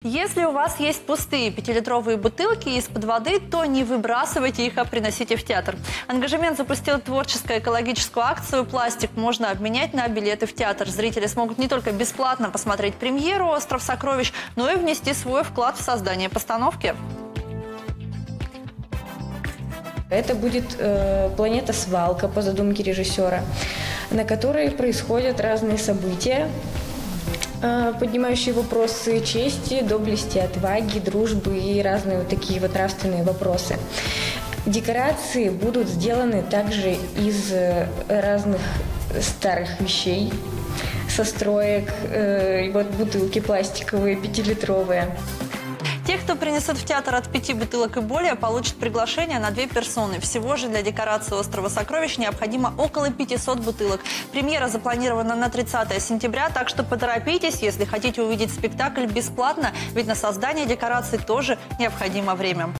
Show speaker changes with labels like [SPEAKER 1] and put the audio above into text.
[SPEAKER 1] Если у вас есть пустые 5-литровые бутылки из-под воды, то не выбрасывайте их, а приносите в театр. Ангажемент запустил творческую экологическую акцию «Пластик можно обменять на билеты в театр». Зрители смогут не только бесплатно посмотреть премьеру «Остров сокровищ», но и внести свой вклад в создание постановки.
[SPEAKER 2] Это будет планета-свалка по задумке режиссера, на которой происходят разные события, поднимающие вопросы чести, доблести, отваги, дружбы и разные вот такие вот нравственные вопросы. Декорации будут сделаны также из разных старых вещей, со строек, вот бутылки пластиковые, 5-литровые.
[SPEAKER 1] Те, кто принесут в театр от 5 бутылок и более, получат приглашение на 2 персоны. Всего же для декорации «Острова сокровищ» необходимо около 500 бутылок. Премьера запланирована на 30 сентября, так что поторопитесь, если хотите увидеть спектакль бесплатно, ведь на создание декораций тоже необходимо время.